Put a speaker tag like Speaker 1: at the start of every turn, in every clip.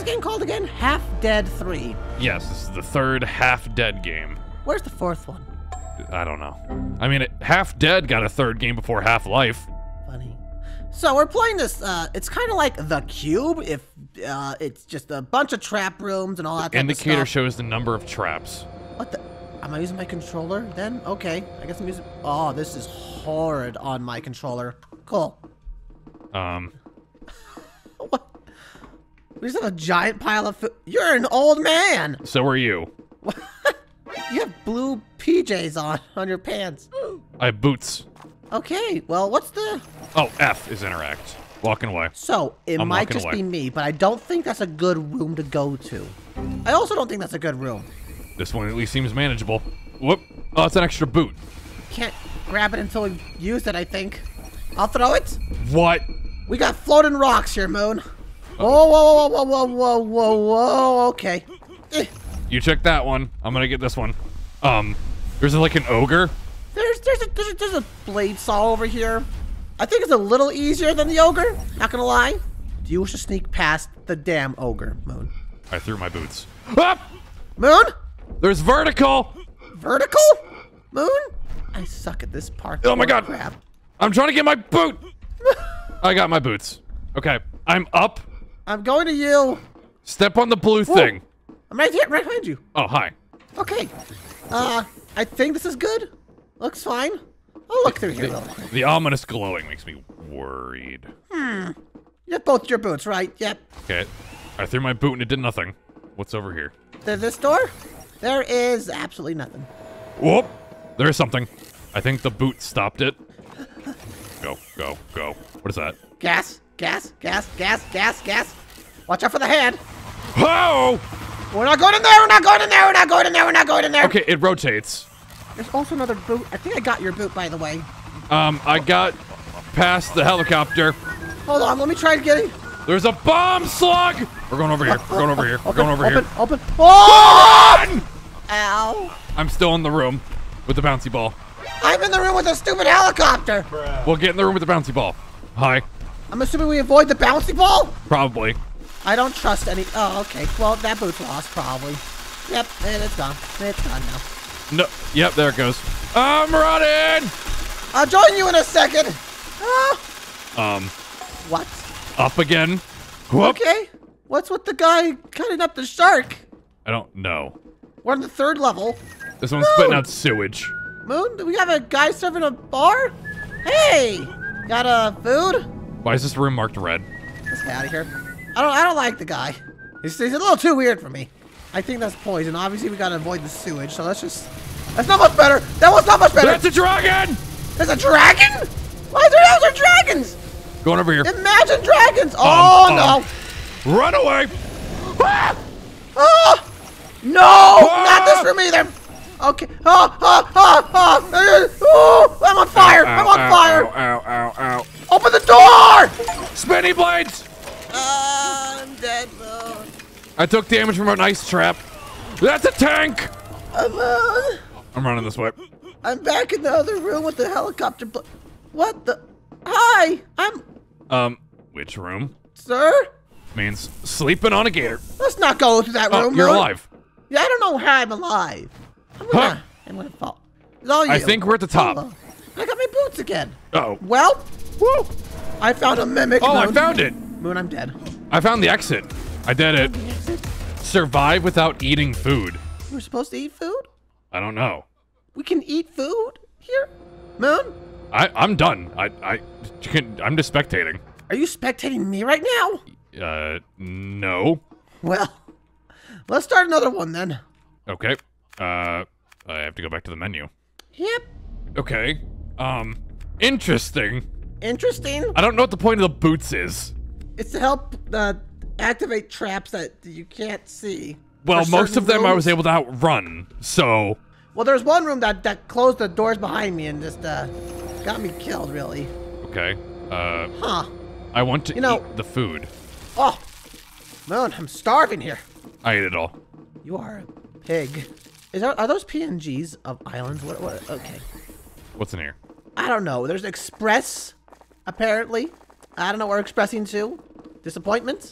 Speaker 1: game called again? Half Dead 3.
Speaker 2: Yes, this is the third Half Dead game.
Speaker 1: Where's the fourth one?
Speaker 2: I don't know. I mean, Half Dead got a third game before Half-Life.
Speaker 1: Funny. So we're playing this, it's kind of like The Cube, if it's just a bunch of trap rooms and all that type of
Speaker 2: Indicator
Speaker 1: stuff.
Speaker 2: shows the number of traps.
Speaker 1: What the? Am I using my controller then? Okay, I guess I'm using, oh, this is horrid on my controller. Cool. What? We just have a giant pile of food. You're an old man!
Speaker 2: So are you.
Speaker 1: You have blue PJs on your pants.
Speaker 2: I have boots.
Speaker 1: Okay, well, what's the...
Speaker 2: Oh, F is interact. Walking away.
Speaker 1: So, it
Speaker 2: I'm
Speaker 1: might
Speaker 2: walking
Speaker 1: just
Speaker 2: away.
Speaker 1: be me, but I don't think that's a good room to go to. I also don't think that's a good room.
Speaker 2: This one at least seems manageable. Whoop. Oh, it's an extra boot.
Speaker 1: Can't grab it until we use it, I think. I'll throw it.
Speaker 2: What?
Speaker 1: We got floating rocks here, Moon. Whoa, whoa, whoa, whoa, whoa, whoa, whoa, okay. Eh.
Speaker 2: You check that one. I'm gonna get this one. There's like an ogre.
Speaker 1: There's a blade saw over here. I think it's a little easier than the ogre, not gonna lie. Do you wish to sneak past the damn ogre, Moon?
Speaker 2: I threw my boots. Ah!
Speaker 1: Moon?
Speaker 2: There's vertical.
Speaker 1: Vertical? Moon? I suck at this part.
Speaker 2: Oh my god.
Speaker 1: Crap.
Speaker 2: I'm trying to get my boot. I got my boots. Okay, I'm up.
Speaker 1: I'm going to you.
Speaker 2: Step on the blue thing.
Speaker 1: I'm right here, right behind you.
Speaker 2: Oh, hi.
Speaker 1: Okay. I think this is good. Looks fine. I'll look through here real quick.
Speaker 2: The ominous glowing makes me worried.
Speaker 1: You have both your boots, right? Yep.
Speaker 2: Okay, I threw my boot and it did nothing. What's over here?
Speaker 1: This door? There is absolutely nothing.
Speaker 2: Whoop! There's something. I think the boot stopped it. Go, go, go. What is that?
Speaker 1: Gas, gas, gas, gas, gas, gas. Watch out for the hand.
Speaker 2: Oh!
Speaker 1: We're not going in there, we're not going in there, we're not going in there, we're not going in there.
Speaker 2: Okay, it rotates.
Speaker 1: There's also another boot. I think I got your boot, by the way.
Speaker 2: I got past the helicopter.
Speaker 1: Hold on, let me try getting...
Speaker 2: There's a bomb slug! We're going over here. We're going over here. We're going over here.
Speaker 1: Open. Oh!
Speaker 2: Run!
Speaker 1: Ow.
Speaker 2: I'm still in the room with the bouncy ball.
Speaker 1: I'm in the room with a stupid helicopter.
Speaker 2: We'll get in the room with the bouncy ball. Hi.
Speaker 1: I'm assuming we avoid the bouncy ball?
Speaker 2: Probably.
Speaker 1: I don't trust any... Oh, okay. Well, that boot's lost, probably. Yep, and it's gone. It's gone now.
Speaker 2: No. Yep, there it goes. I'm running!
Speaker 1: I'll join you in a second. What?
Speaker 2: Up again. Whoop.
Speaker 1: Okay. What's with the guy cutting up the shark?
Speaker 2: I don't know.
Speaker 1: We're on the 3rd level.
Speaker 2: This one's spitting out sewage.
Speaker 1: Moon, do we have a guy serving a bar? Hey! Got a food?
Speaker 2: Why is this room marked red?
Speaker 1: Let's get out of here. I don't like the guy. He's a little too weird for me. I think that's poison. Obviously, we gotta avoid the sewage, so let's just... That's not much better! That was not much better!
Speaker 2: That's a dragon!
Speaker 1: There's a dragon? Why is there dragons?
Speaker 2: Going over here.
Speaker 1: Imagine dragons! Oh, no!
Speaker 2: Run away! Ah!
Speaker 1: Oh! No! Not this room either! Okay. Oh, I'm on fire! I'm on fire!
Speaker 2: Ow, ow, ow.
Speaker 1: Open the door!
Speaker 2: Spinny blades!
Speaker 1: I'm dead, Moon.
Speaker 2: I took damage from an ice trap. That's a tank! I'm running this way.
Speaker 1: I'm back in the other room with the helicopter. What the? Hi!
Speaker 2: Which room?
Speaker 1: Sir?
Speaker 2: Means sleeping on a gator.
Speaker 1: Let's not go to that room.
Speaker 2: Oh, you're
Speaker 1: Moon.
Speaker 2: alive.
Speaker 1: Yeah, I don't know how I'm alive. I'm gonna fall. It's all you.
Speaker 2: I think we're at the top.
Speaker 1: Oh, I got my boots again.
Speaker 2: Uh-oh.
Speaker 1: Well, woo! I found a mimic.
Speaker 2: Oh,
Speaker 1: Moon.
Speaker 2: I found it.
Speaker 1: Moon, I'm dead.
Speaker 2: I found the exit. I did it. Survive without eating food.
Speaker 1: We're supposed to eat food?
Speaker 2: I don't know.
Speaker 1: We can eat food here? Moon?
Speaker 2: I'm done. I'm just spectating.
Speaker 1: Are you spectating me right now?
Speaker 2: No.
Speaker 1: Well, let's start another one then.
Speaker 2: Okay. I have to go back to the menu.
Speaker 1: Yep.
Speaker 2: Okay. Interesting.
Speaker 1: Interesting.
Speaker 2: I don't know what the point of the boots is.
Speaker 1: It's to help activate traps that you can't see.
Speaker 2: Well,
Speaker 1: For
Speaker 2: most of
Speaker 1: certain
Speaker 2: them I
Speaker 1: rooms.
Speaker 2: was able to outrun, so...
Speaker 1: Well, there's one room that closed the doors behind me and just got me killed, really.
Speaker 2: Okay.
Speaker 1: Huh.
Speaker 2: I want to eat the food.
Speaker 1: Oh, Moon, I'm starving here.
Speaker 2: I ate it all.
Speaker 1: You are a pig. Are those PNGs of islands? What? Okay.
Speaker 2: What's in here?
Speaker 1: I don't know. There's Express, apparently. I don't know what we're expressing to. Disappointment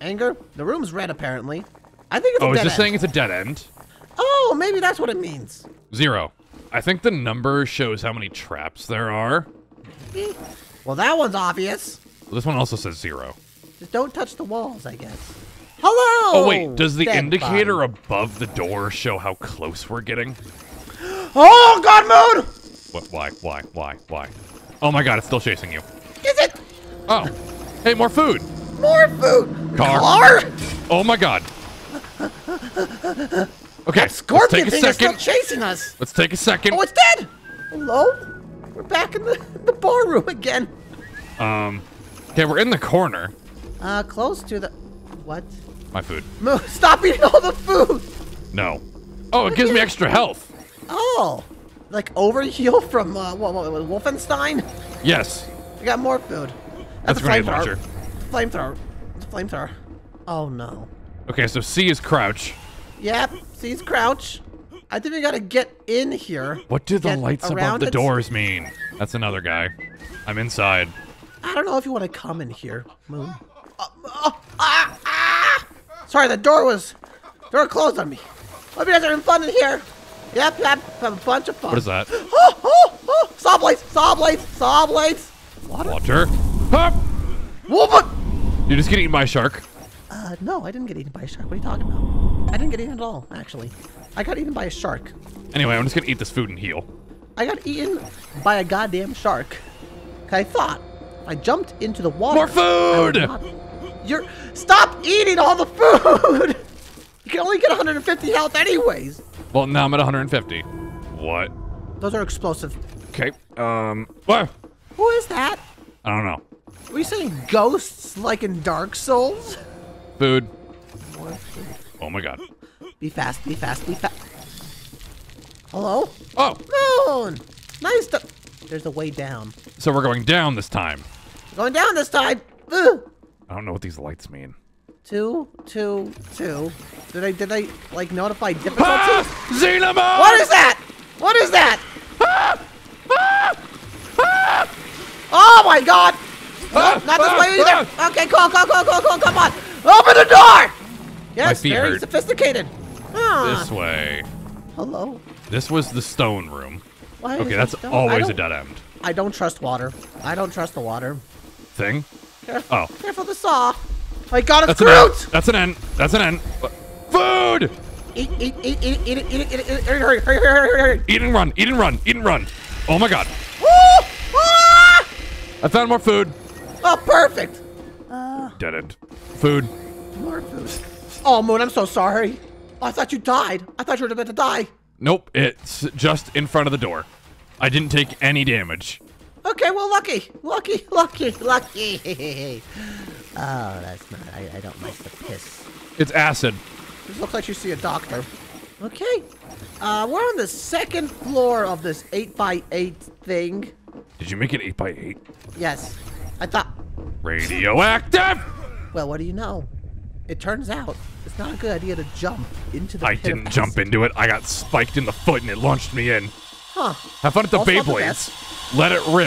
Speaker 1: Anger? The room's red, apparently. I think it's a
Speaker 2: Oh, is
Speaker 1: dead
Speaker 2: this
Speaker 1: end.
Speaker 2: saying it's a dead end?
Speaker 1: Oh, maybe that's what it means.
Speaker 2: 0. I think the number shows how many traps there are.
Speaker 1: Well, that one's obvious.
Speaker 2: This one also says 0.
Speaker 1: Just don't touch the walls, I guess. Hello!
Speaker 2: Oh, wait. Does the
Speaker 1: dead
Speaker 2: indicator
Speaker 1: body.
Speaker 2: above the door show how close we're getting?
Speaker 1: Oh, God, Moon!
Speaker 2: What? Why? Oh my god, it's still chasing you.
Speaker 1: Is it
Speaker 2: Oh. Hey, more food.
Speaker 1: more food?
Speaker 2: Car. Oh my god. Okay, let's
Speaker 1: Scorpion
Speaker 2: take a
Speaker 1: thing is still
Speaker 2: second.
Speaker 1: chasing us.
Speaker 2: Let's take a second.
Speaker 1: Oh, it's dead! Hello? We're back in the bar room again.
Speaker 2: Okay, we're in the corner.
Speaker 1: Close to the... What?
Speaker 2: My food.
Speaker 1: Moon, stop eating all the food!
Speaker 2: No. Oh, it gives me extra health.
Speaker 1: Oh. Like overheal from, what, Wolfenstein?
Speaker 2: Yes.
Speaker 1: I got more food.
Speaker 2: That's
Speaker 1: a
Speaker 2: a grenade
Speaker 1: flamethrower.
Speaker 2: launcher.
Speaker 1: Flamethrower. It's a flamethrower. Oh, no.
Speaker 2: Okay, so C is crouch.
Speaker 1: Yep. See, it's crouch. I think we gotta get in here.
Speaker 2: What do the
Speaker 1: Get
Speaker 2: lights above
Speaker 1: around
Speaker 2: the
Speaker 1: it.
Speaker 2: doors mean? That's another guy. I'm inside.
Speaker 1: I don't know if you want to come in here, Moon. Sorry, the door closed on me. Hope you guys are having fun in here. Yep, have a bunch of fun.
Speaker 2: What is that?
Speaker 1: Oh! Saw blades! Saw blades! Saw blades!
Speaker 2: Water. Hup!
Speaker 1: Wolf!
Speaker 2: You just get eaten by a shark.
Speaker 1: No, I didn't get eaten by a shark. What are you talking about? I didn't get eaten at all, actually. I got eaten by a shark.
Speaker 2: Anyway, I'm just gonna eat this food and heal.
Speaker 1: I got eaten by a goddamn shark. 'Cause I thought I jumped into the water.
Speaker 2: More food!
Speaker 1: Stop eating all the food! You can only get 150 health anyways.
Speaker 2: Well, now I'm at 150. What?
Speaker 1: Those are explosive.
Speaker 2: Okay. What?
Speaker 1: Who is that?
Speaker 2: I don't know.
Speaker 1: Were you saying ghosts like in Dark Souls?
Speaker 2: Food.
Speaker 1: More food.
Speaker 2: Oh my god.
Speaker 1: Be fast, be fast, be fast. Hello?
Speaker 2: Oh!
Speaker 1: Moon! Nice to... There's a way down.
Speaker 2: So we're going down this time.
Speaker 1: Going down this time! Ugh.
Speaker 2: I don't know what these lights mean.
Speaker 1: 2, 2, 2. Did they like notify difficulty?
Speaker 2: Ah! Xenomorph!
Speaker 1: What is that? What is that? Oh my god! Nope, not this way either. Okay, cool, come on. Open the door! Yes,
Speaker 2: feet
Speaker 1: very
Speaker 2: hurt.
Speaker 1: sophisticated. Ah,
Speaker 2: This way.
Speaker 1: hello.
Speaker 2: This was the stone room.
Speaker 1: Why
Speaker 2: Okay,
Speaker 1: is
Speaker 2: that's
Speaker 1: it stone?
Speaker 2: always a dead end.
Speaker 1: I don't trust water. I don't trust the water.
Speaker 2: Thing?
Speaker 1: Careful,
Speaker 2: Oh.
Speaker 1: careful the saw. I got it
Speaker 2: That's an end.
Speaker 1: screwed!
Speaker 2: That's an end. That's an end. Food!
Speaker 1: Eat it, hurry.
Speaker 2: Eat and run. Eat and run. Eat and run. Oh my god.
Speaker 1: Woo! Ah!
Speaker 2: I found more food.
Speaker 1: Oh, perfect.
Speaker 2: Dead end. Food.
Speaker 1: More food. Oh, Moon, I'm so sorry. Oh, I thought you died. I thought you were about to die.
Speaker 2: Nope. It's just in front of the door. I didn't take any damage.
Speaker 1: Okay, well, lucky. Oh, that's not. I don't like the piss.
Speaker 2: It's acid.
Speaker 1: This looks like you see a doctor. Okay. We're on the second floor of this 8x8 thing.
Speaker 2: Did you make it 8x8?
Speaker 1: Yes. I thought.
Speaker 2: Radioactive!
Speaker 1: Well, what do you know? It turns out it's not a good idea to jump into the
Speaker 2: I
Speaker 1: pit of
Speaker 2: didn't jump
Speaker 1: acid.
Speaker 2: into it. I got spiked in the foot and it launched me in.
Speaker 1: Huh.
Speaker 2: Have fun at the
Speaker 1: Also not the
Speaker 2: Beyblades. Let it rip.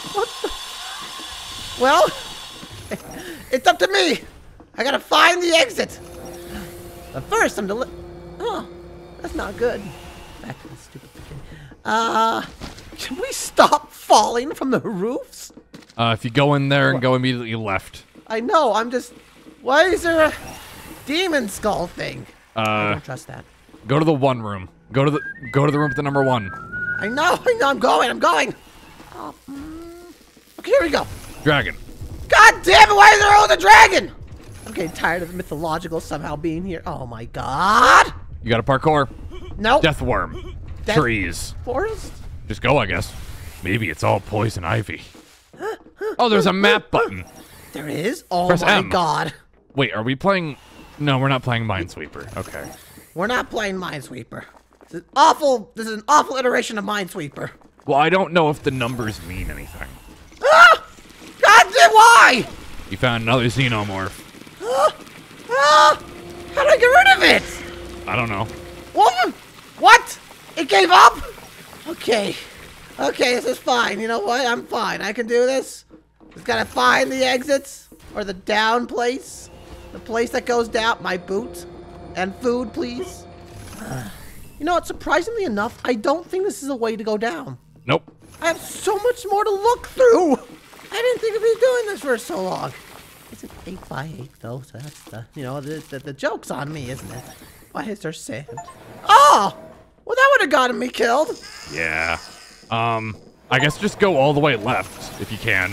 Speaker 1: Well, it's up to me. I gotta find the exit. But first, I'm Oh, that's not good. Back to the stupid thing. Can we stop falling from the roofs?
Speaker 2: If you go in there and go immediately left.
Speaker 1: I know, I'm just... Why is there a demon skull thing? I don't trust that.
Speaker 2: Go to the 1 room. Go to the room with the number 1.
Speaker 1: I know, I'm going. Oh, okay, here we go.
Speaker 2: Dragon.
Speaker 1: God damn it, why is there always a dragon? I'm getting tired of the mythological somehow being here. Oh my god.
Speaker 2: You got a parkour.
Speaker 1: Nope.
Speaker 2: Death worm.
Speaker 1: Death-
Speaker 2: Trees.
Speaker 1: Forest?
Speaker 2: Just go, I guess. Maybe it's all poison ivy. Oh, there's a map button.
Speaker 1: There is? Oh
Speaker 2: Press
Speaker 1: my
Speaker 2: M.
Speaker 1: god.
Speaker 2: Wait, are we playing? No, we're not playing Minesweeper. Okay.
Speaker 1: We're not playing Minesweeper. This is an awful iteration of Minesweeper.
Speaker 2: Well, I don't know if the numbers mean anything.
Speaker 1: Ah! God damn, why?
Speaker 2: You found another xenomorph.
Speaker 1: Ah! How do I get rid of it?
Speaker 2: I don't know.
Speaker 1: What? It gave up? Okay. Okay, this is fine. You know what? I'm fine. I can do this. Just gotta find the exits or the down place. The place that goes down. My boot. And food, please. You know what? Surprisingly enough, I don't think this is a way to go down.
Speaker 2: Nope.
Speaker 1: I have so much more to look through. I didn't think I'd be doing this for so long. It's an 8x8 though, so that's the joke's on me, isn't it? Why is there sand? Oh! Well, that would have gotten me killed.
Speaker 2: Yeah. I guess just go all the way left if you can.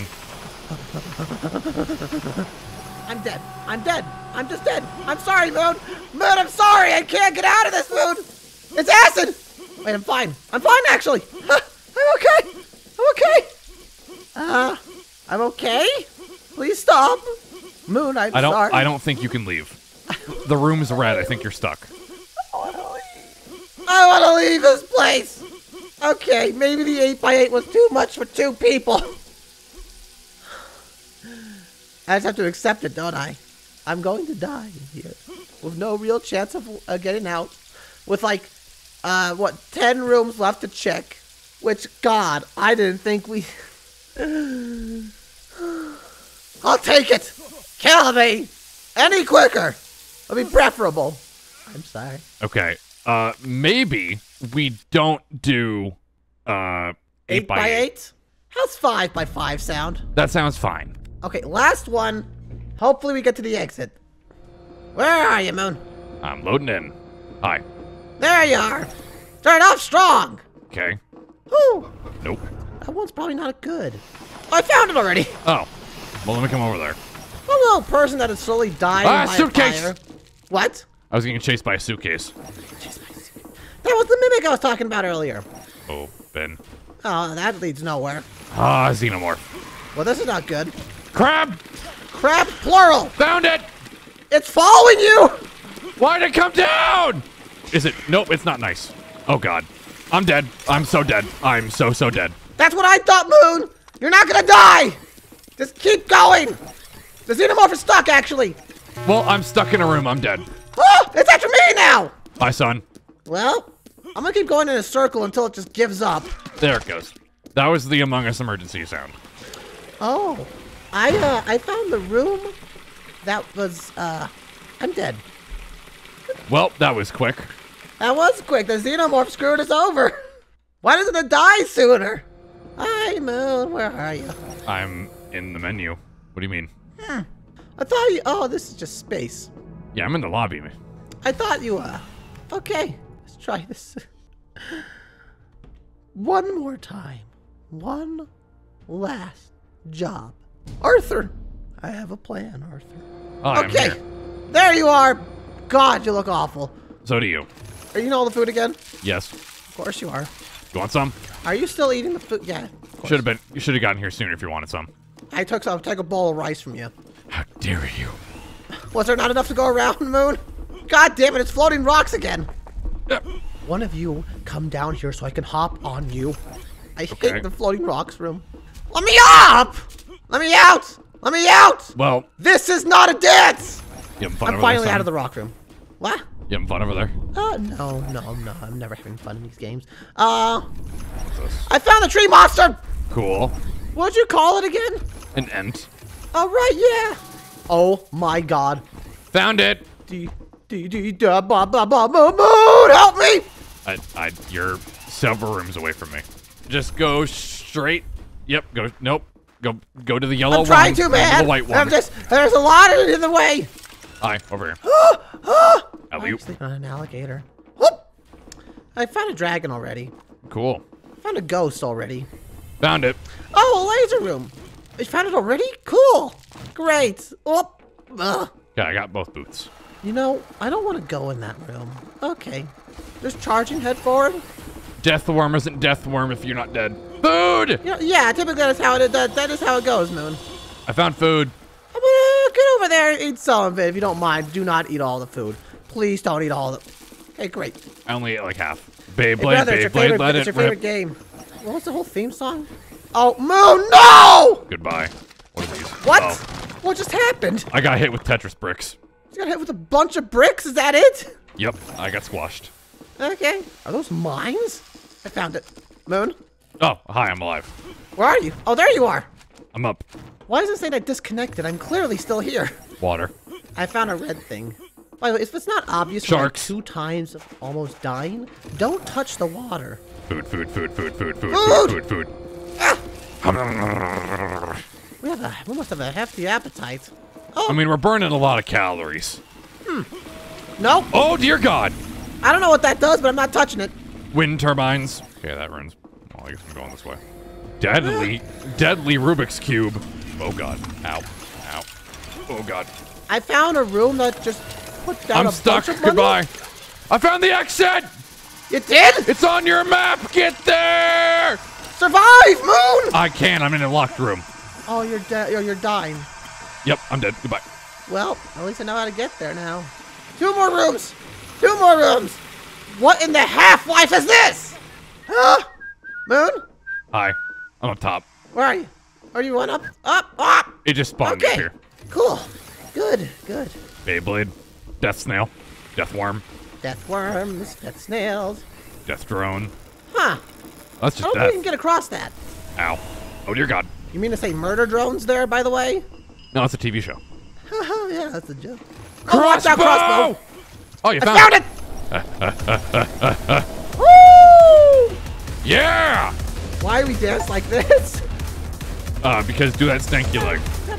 Speaker 1: I'm dead. I'm dead. I'm just dead. I'm sorry, Moon. Moon, I'm sorry. I can't get out of this, Moon. It's acid. Wait, I'm fine. I'm fine, actually. I'm okay. I'm okay. I'm okay. Please stop. Moon, I'm sorry.
Speaker 2: I don't think you can leave. The room's red. I think you're stuck.
Speaker 1: I want to leave this place. Okay, maybe the 8x8 was too much for 2 people. I just have to accept it, don't I? I'm going to die here with no real chance of getting out. With like, 10 rooms left to check. Which, God, I didn't think we... I'll take it. Kill me. Any quicker would be preferable. I'm sorry.
Speaker 2: Okay. Maybe we don't do
Speaker 1: 8x8? How's 5x5 sound?
Speaker 2: That sounds fine.
Speaker 1: Okay, last one. Hopefully we get to the exit. Where are you, Moon?
Speaker 2: I'm loading in. Hi.
Speaker 1: There you are. Start off strong.
Speaker 2: Okay.
Speaker 1: Whew.
Speaker 2: Nope.
Speaker 1: That one's probably not good. Oh, I found it already.
Speaker 2: Oh. Well, let me come over there.
Speaker 1: A little person that is slowly dying by
Speaker 2: suitcase.
Speaker 1: a fire. What?
Speaker 2: I was getting chased by a suitcase.
Speaker 1: That was the mimic I was talking about earlier.
Speaker 2: Oh, Ben.
Speaker 1: Oh, that leads nowhere.
Speaker 2: Ah, xenomorph.
Speaker 1: Well, this is not good.
Speaker 2: Crab!
Speaker 1: Crab, plural.
Speaker 2: Found it!
Speaker 1: It's following you.
Speaker 2: Why'd it come down? Is it? Nope, it's not nice. Oh, God. I'm dead. I'm so dead. I'm so dead.
Speaker 1: That's what I thought, Moon. You're not gonna die. Just keep going. The xenomorph is stuck, actually.
Speaker 2: Well, I'm stuck in a room. I'm dead.
Speaker 1: Oh, it's after me now.
Speaker 2: Bye, son.
Speaker 1: Well, I'm gonna keep going in a circle until it just gives up.
Speaker 2: There it goes. That was the Among Us emergency sound.
Speaker 1: Oh, I found the room that was, I'm dead.
Speaker 2: Well, that was quick.
Speaker 1: That was quick. The xenomorph screwed us over. Why doesn't it die sooner? Hi, Moon. Where are you?
Speaker 2: I'm in the menu. What do you mean?
Speaker 1: I thought you, oh, this is just space.
Speaker 2: Yeah, I'm in the lobby.
Speaker 1: I thought you, okay. Let's try this. One more time. One last job. Arthur, I have a plan, Arthur.
Speaker 2: Oh,
Speaker 1: Okay,
Speaker 2: I'm here.
Speaker 1: there you are. God, you look awful.
Speaker 2: So do you.
Speaker 1: Are you eating all the food again?
Speaker 2: Yes.
Speaker 1: Of course you are.
Speaker 2: You want some?
Speaker 1: Are you still eating the food? Yeah.
Speaker 2: Should have been. You should have gotten here sooner if you wanted some.
Speaker 1: I took a bowl of rice from you.
Speaker 2: How dare you?
Speaker 1: Was there not enough to go around, Moon? God damn it, it's floating rocks again. One of you come down here so I can hop on you. I
Speaker 2: Okay.
Speaker 1: hate the floating rocks room. Let me up! Let me out! Let me out!
Speaker 2: Well,
Speaker 1: This is not a dance!
Speaker 2: you having fun
Speaker 1: I'm
Speaker 2: over
Speaker 1: finally
Speaker 2: there,
Speaker 1: out of
Speaker 2: son?
Speaker 1: the rock room. What?
Speaker 2: You having fun over there?
Speaker 1: No. I'm never having fun in these games. I found the tree monster!
Speaker 2: Cool.
Speaker 1: What'd you call it again?
Speaker 2: An ent.
Speaker 1: All right, yeah. Oh my God.
Speaker 2: Found it.
Speaker 1: Moon, help me!
Speaker 2: You're several rooms away from me. Just go straight. Yep. Go. Nope. Go to the yellow one.
Speaker 1: I'm trying to, man.
Speaker 2: The white one.
Speaker 1: There's a lot of it in the way.
Speaker 2: Hi, over here.
Speaker 1: I'm
Speaker 2: Alley-oop.
Speaker 1: sleeping on an alligator. Whoop! I found a dragon already.
Speaker 2: Cool.
Speaker 1: I found a ghost already.
Speaker 2: Found it.
Speaker 1: Oh, a laser room. You found it already? Cool. Great. Whoop. Ugh.
Speaker 2: Yeah, I got both boots.
Speaker 1: You know, I don't want to go in that room. Okay. Just charging head forward.
Speaker 2: Death worm isn't death worm if you're not dead. Food!
Speaker 1: You know, yeah, typically that is how it goes, Moon.
Speaker 2: I found food.
Speaker 1: I'm gonna get over there and eat some of it if you don't mind. Do not eat all the food. Please don't eat all the. Okay, great.
Speaker 2: I only ate like half. Beyblade,
Speaker 1: Hey, brother, it's
Speaker 2: Beyblade, let
Speaker 1: it's
Speaker 2: it
Speaker 1: your favorite
Speaker 2: rip.
Speaker 1: game. What was the whole theme song? Oh, Moon, no!
Speaker 2: Goodbye. What are these?
Speaker 1: What?
Speaker 2: Oh,
Speaker 1: What just happened?
Speaker 2: I got hit with Tetris bricks.
Speaker 1: You got hit with a bunch of bricks? Is that it?
Speaker 2: Yep, I got squashed.
Speaker 1: Okay. Are those mines? I found it. Moon,
Speaker 2: Oh, hi, I'm alive.
Speaker 1: where are you? Oh, there you are.
Speaker 2: I'm up.
Speaker 1: Why does it say that disconnected? I'm clearly still here.
Speaker 2: Water.
Speaker 1: I found a red thing. By the way, if it's not obvious,
Speaker 2: Sharks.
Speaker 1: Like 2 times of almost dying, don't touch the water.
Speaker 2: Food, food, food, food, food, food,
Speaker 1: Food!
Speaker 2: food, food, food.
Speaker 1: Ah! We must have a hefty appetite. Oh,
Speaker 2: I mean, we're burning a lot of calories.
Speaker 1: no.
Speaker 2: Oh, dear God.
Speaker 1: I don't know what that does, but I'm not touching it.
Speaker 2: Wind turbines. Okay, that runs. Well, I guess I'm going this way. Deadly Rubik's Cube. Oh, God. Ow. Ow. Oh, God.
Speaker 1: I found a room that just put down
Speaker 2: I'm
Speaker 1: a
Speaker 2: stuck.
Speaker 1: bunch of money.
Speaker 2: Goodbye. I found the exit.
Speaker 1: You did?
Speaker 2: It's on your map. Get there.
Speaker 1: Survive, Moon!
Speaker 2: I can. I'm in a locked room.
Speaker 1: Oh, you're dead. You're dying.
Speaker 2: Yep, I'm dead. Goodbye.
Speaker 1: Well, at least I know how to get there now. 2 more rooms. 2 more rooms. What in the half-life is this? Huh? Moon?
Speaker 2: Hi. I'm up top.
Speaker 1: Where are you? Are you one up? Up!
Speaker 2: It just spawned
Speaker 1: Okay.
Speaker 2: up here.
Speaker 1: Cool. Good.
Speaker 2: Beyblade. Death snail. Death worm.
Speaker 1: Death worms, death snails.
Speaker 2: Death drone.
Speaker 1: Huh.
Speaker 2: That's
Speaker 1: I
Speaker 2: just
Speaker 1: don't think
Speaker 2: death.
Speaker 1: we can get across that.
Speaker 2: Ow. Oh, dear God.
Speaker 1: You mean to say murder drones there, by the way?
Speaker 2: No, it's a TV show.
Speaker 1: Yeah, that's a joke. Oh, watch out, crossbow!
Speaker 2: Oh, you
Speaker 1: I
Speaker 2: found
Speaker 1: found it! Woo!
Speaker 2: Yeah!
Speaker 1: Why we dance like this?
Speaker 2: Because do that stanky leg.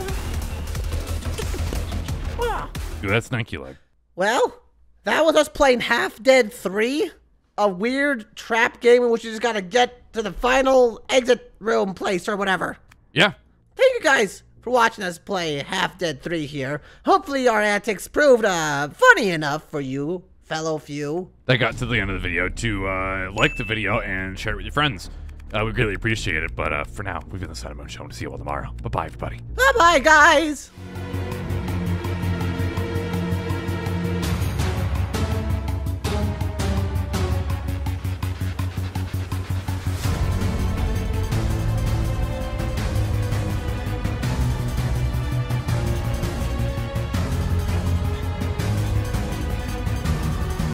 Speaker 2: Do that stanky leg.
Speaker 1: Well, that was us playing Half Dead 3. A weird trap game in which you just gotta get to the final exit room place or whatever.
Speaker 2: Yeah.
Speaker 1: Thank you guys for watching us play Half Dead 3 here. Hopefully our antics proved funny enough for you, fellow few.
Speaker 2: That got to the end of the video to like the video and share it with your friends. We greatly appreciate it, but for now, we've been the Sun and Moon Show. To see you all tomorrow. Bye-bye, everybody.
Speaker 1: Bye-bye, guys!